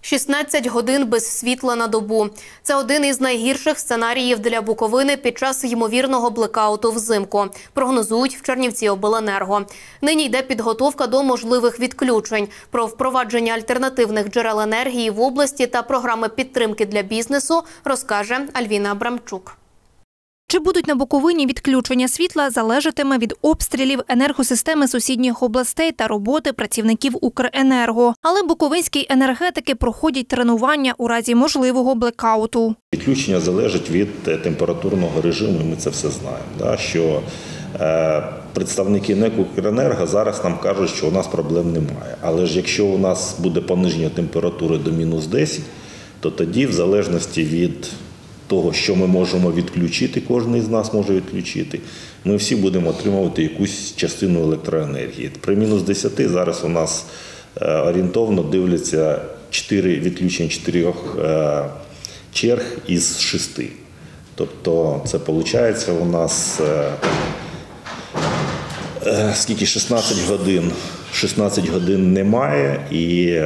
16 годин без світла на добу. Це один із найгірших сценаріїв для Буковини під час ймовірного блекауту взимку, прогнозують в Чернівціобленерго. Нині йде підготовка до можливих відключень. Про впровадження альтернативних джерел енергії в області та програми підтримки для бізнесу розкаже Альвіна Абрамчук. Чи будуть на Буковині відключення світла, залежатиме від обстрілів енергосистеми сусідніх областей та роботи працівників Укренерго. Але буковинські енергетики проходять тренування у разі можливого блекауту. Відключення залежить від температурного режиму, ми це все знаємо. Що представники НЕК «Укренерго» зараз нам кажуть, що у нас проблем немає. Але ж якщо у нас буде пониження температури до -10, то тоді в залежності від того, що ми можемо відключити, кожен із нас може відключити, ми всі будемо отримувати якусь частину електроенергії. При -10 зараз у нас орієнтовно дивляться 4 відключення 4 черг із 6. Тобто це виходить у нас скільки 16 годин немає і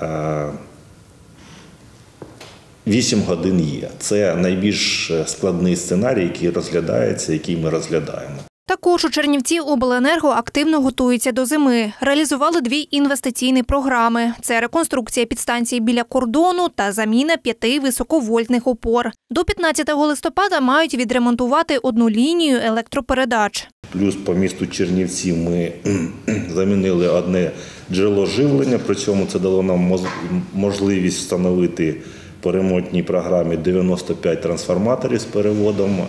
8 годин є. Це найбільш складний сценарій, який розглядається, який ми розглядаємо. Також у Чернівціобленерго активно готуються до зими. Реалізували 2 інвестиційні програми. Це реконструкція підстанції біля кордону та заміна 5 високовольтних опор. До 15 листопада мають відремонтувати 1 лінію електропередач. Плюс по місту Чернівці ми замінили одне джерело живлення, при цьому це дало нам можливість встановити по ремонтній програмі 95 трансформаторів з переводом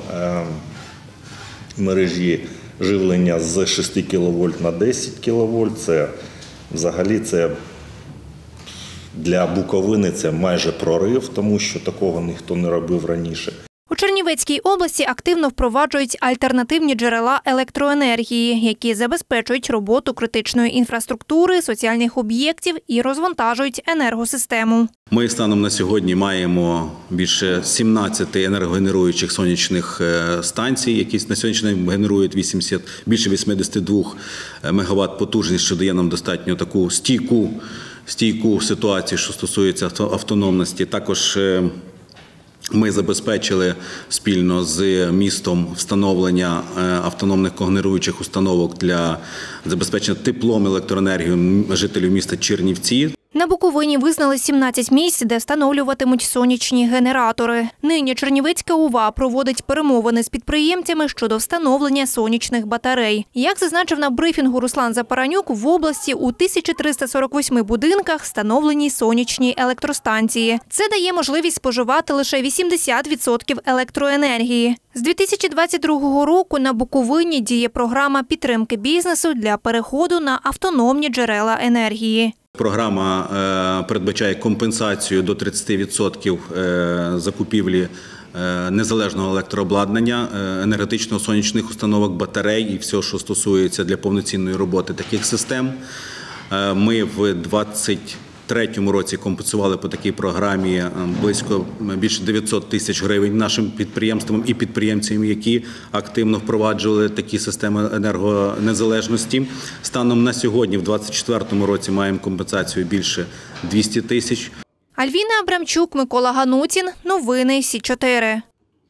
мережі живлення з 6 кВт на 10 кВт. Це взагалі для Буковини це майже прорив, тому що такого ніхто не робив раніше. У Чернівецькій області активно впроваджують альтернативні джерела електроенергії, які забезпечують роботу критичної інфраструктури, соціальних об'єктів і розвантажують енергосистему. Ми станом на сьогодні маємо більше 17 енергогенеруючих сонячних станцій, які на сьогоднішній день генерують більше 82 МВт потужність, що дає нам достатньо таку стійку ситуацію, що стосується автономності. Також ми забезпечили спільно з містом встановлення автономних когенеруючих установок для забезпечення теплом електроенергією жителів міста Чернівці. На Буковині визнали 17 місць, де встановлюватимуть сонячні генератори. Нині Чернівецька ОВА проводить перемовини з підприємцями щодо встановлення сонячних батарей. Як зазначив на брифінгу Руслан Запаранюк, в області у 1348 будинках встановлені сонячні електростанції. Це дає можливість споживати лише 80% електроенергії. З 2022 року на Буковині діє програма підтримки бізнесу для переходу на автономні джерела енергії. Програма передбачає компенсацію до 30% закупівлі незалежного електрообладнання, енергетично-сонячних установок, батарей і все, що стосується для повноцінної роботи таких систем. Ми в 2023 році компенсували по такій програмі більше 900 тисяч гривень нашим підприємствам і підприємцям, які активно впроваджували такі системи енергонезалежності. Станом на сьогодні, в 2024 році, маємо компенсацію більше 200 тисяч. Альвіна Абрамчук, Микола Ганутін. Новини Сі 4.